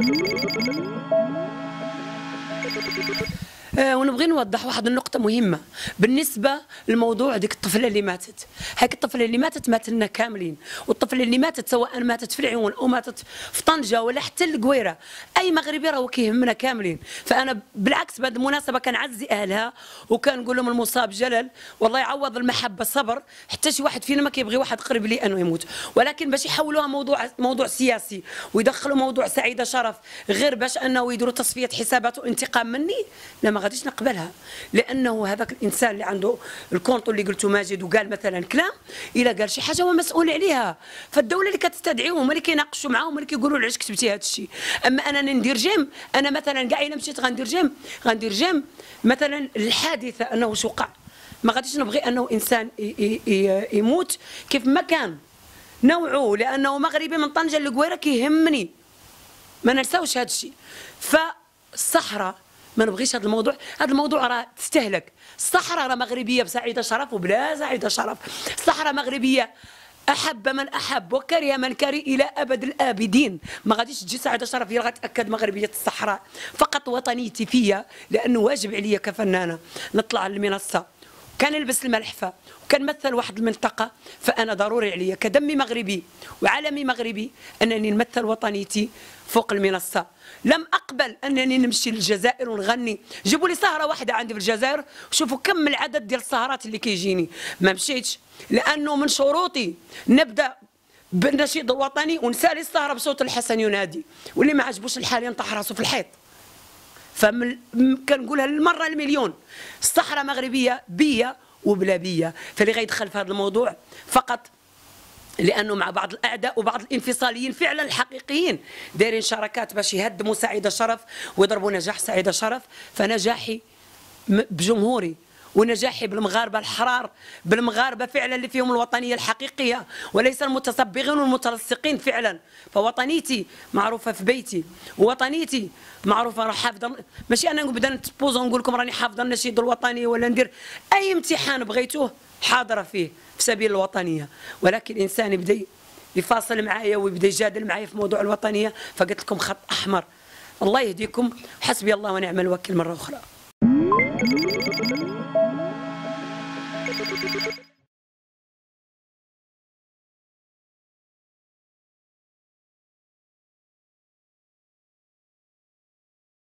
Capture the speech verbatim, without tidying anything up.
آه ونبغي نوضح واحد النقطة مهمة بالنسبة للموضوع ديك الطفلة اللي ماتت. هاك الطفلة اللي ماتت مات لنا كاملين، والطفلة اللي ماتت سواء ماتت في العيون أو ماتت في طنجة ولا حتى القويرة، أي مغربي راهو كيهمنا كاملين. فأنا بالعكس بهذه المناسبة كنعزي أهلها وكنقول لهم المصاب جلل والله يعوض المحبة الصبر، حتى شي واحد فينا ما كيبغي واحد قريب ليه أنه يموت، ولكن باش يحولوها موضوع موضوع سياسي ويدخلوا موضوع سعيدة شرف غير باش أنه يديروا تصفية حسابات وانتقام مني، لا ما غاديش نقبلها. لانه هذاك الانسان اللي عنده الكونط اللي قلته ماجد وقال مثلا كلام، الا قال شي حاجه هو مسؤول عليها، فالدوله اللي كتستدعيهم اللي كيناقشوا معاهم اللي كيقولوا علاش كتبتي هذا الشيء. اما انا ندير جيم، انا مثلا كاع الا مشيت غندير جيم غندير جيم مثلا الحادثه انه واش وقع، ما غاديش نبغي انه انسان يموت كيف ما كان نوعه، لانه مغربي من طنجه للقويره كيهمني، ما ننساوش هذا الشيء. فالصحراء ما نبغيش هذا الموضوع، هذا الموضوع راه تستهلك. الصحراء راه مغربيه بسعيده شرف وبلا سعيده شرف، الصحراء مغربيه احب من احب وكره من كره الى ابد الابدين. ما غاديش تجي سعيده شرف هي غتاكد مغربيه الصحراء، فقط وطنيتي فيا، لانه واجب عليا كفنانه نطلع للمنصه كنلبس الملحفه وكنمثل واحد المنطقه، فانا ضروري عليا كدمي مغربي وعلمي مغربي انني نمثل وطنيتي فوق المنصه. لم اقبل انني نمشي للجزائر ونغني، جيبوا لي سهره واحده عندي في الجزائر وشوفوا كم العدد ديال السهرات اللي كيجيني. ما مشيتش لانه من شروطي نبدا بالنشيد الوطني ونسالي السهره بصوت الحسن ينادي، واللي ما عجبوش الحال ينطح راسه في الحيط. فكنقولها للمره المليون، الصحراء مغربيه بيا وبلا بيا، فاللي غيدخل في هذا الموضوع فقط لانه مع بعض الاعداء وبعض الانفصاليين فعلا الحقيقيين دايرين شراكات باش يهدموا سعيده شرف ويضربوا نجاح سعيده شرف. فنجاحي بجمهوري ونجاحي بالمغاربه الحرار، بالمغاربه فعلا اللي فيهم الوطنيه الحقيقيه وليس المتصبغين والمتلصقين فعلا. فوطنيتي معروفه في بيتي، ووطنيتي معروفه راه حافظه، ماشي انا نبدا نتبوز ونقول لكم راني حافظه النشيد الوطني ولا ندير اي امتحان بغيتوه حاضره فيه في سبيل الوطنيه، ولكن الانسان يبدا يفاصل معايا ويبدا يجادل معايا في موضوع الوطنيه، فقلت لكم خط احمر. الله يهديكم، حسبي الله ونعم الوكيل مره اخرى.